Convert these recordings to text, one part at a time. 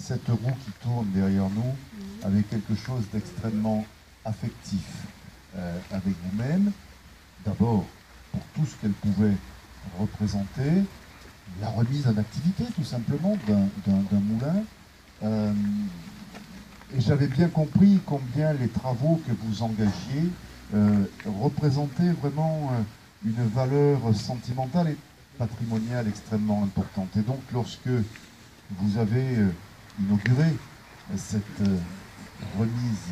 cette roue qui tourne derrière nous avait quelque chose d'extrêmement affectif avec vous-même. D'abord, pour tout ce qu'elle pouvait représenter, la remise en activité, tout simplement, d'un moulin. Et j'avais bien compris combien les travaux que vous engagiez représentaient vraiment une valeur sentimentale et patrimoniale extrêmement importante. Et donc, lorsque vous avez inauguré cette remise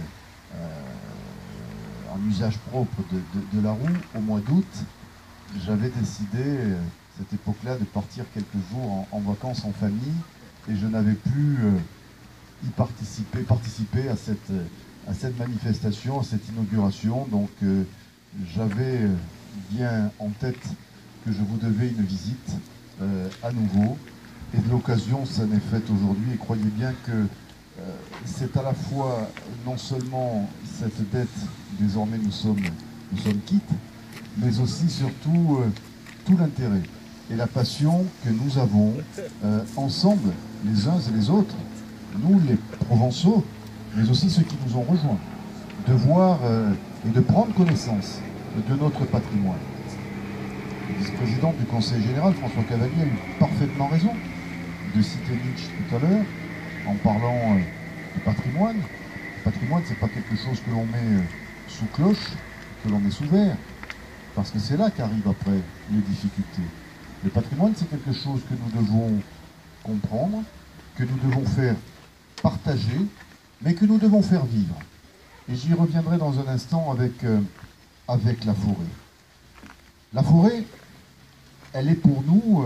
en usage propre de la roue au mois d'août, j'avais décidé, cette époque-là, de partir quelques jours en vacances en famille, et je n'avais pu participer à cette manifestation, à cette inauguration. Donc j'avais bien en tête que je vous devais une visite à nouveau, et de l'occasion ça n'est faite aujourd'hui, et croyez bien que c'est à la fois non seulement cette dette, désormais nous sommes quittes, mais aussi surtout tout l'intérêt et la passion que nous avons ensemble, les uns et les autres, nous les Provençaux, mais aussi ceux qui nous ont rejoints, de voir et de prendre connaissance de notre patrimoine. Le vice-président du Conseil général, François Cavalier, a eu parfaitement raison de citer Nietzsche tout à l'heure, en parlant de patrimoine. Le patrimoine, c'est pas quelque chose que l'on met sous cloche, que l'on met sous verre, parce que c'est là qu'arrivent après les difficultés. Le patrimoine, c'est quelque chose que nous devons comprendre, que nous devons faire partager, mais que nous devons faire vivre. Et j'y reviendrai dans un instant avec la forêt. La forêt, elle est pour nous,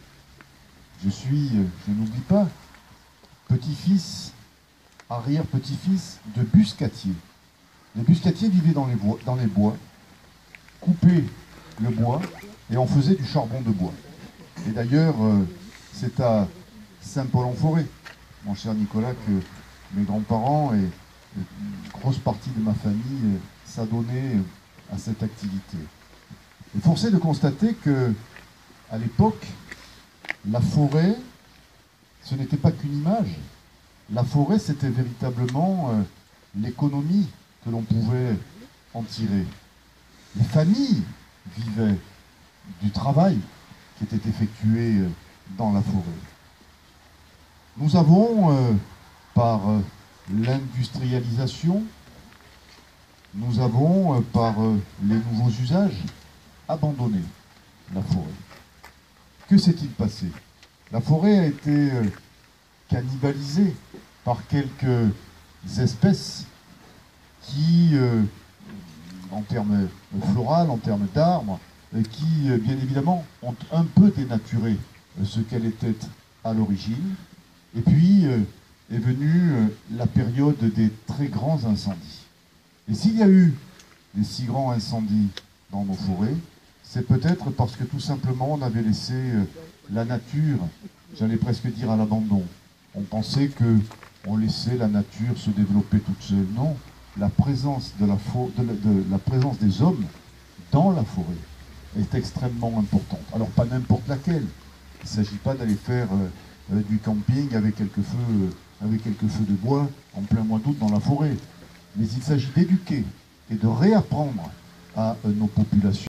je n'oublie pas, petit-fils, arrière-petit-fils de Buscatier. Les Buscatiers vivaient dans les bois, coupaient le bois et on faisait du charbon de bois. Et d'ailleurs, c'est à Saint-Paul-en-Forêt, mon cher Nicolas, que mes grands-parents et une grosse partie de ma famille s'adonnaient à cette activité. Et force est de constater que, à l'époque, la forêt, ce n'était pas qu'une image. La forêt, c'était véritablement l'économie que l'on pouvait en tirer. Les familles vivaient du travail qui était effectué dans la forêt. Nous avons, par l'industrialisation, nous avons, par les nouveaux usages, abandonné la forêt. Que s'est-il passé? La forêt a été cannibalisée par quelques espèces qui, en termes floral, en termes d'arbres, qui, bien évidemment, ont un peu dénaturé ce qu'elle était à l'origine. Et puis est venue la période des très grands incendies. Et s'il y a eu des si grands incendies dans nos forêts, c'est peut-être parce que tout simplement on avait laissé la nature, j'allais presque dire à l'abandon. On pensait qu'on laissait la nature se développer toute seule. Non, la présence la présence des hommes dans la forêt est extrêmement importante. Alors pas n'importe laquelle. Il ne s'agit pas d'aller faire du camping avec quelques feux de bois en plein mois d'août dans la forêt. Mais il s'agit d'éduquer et de réapprendre à nos populations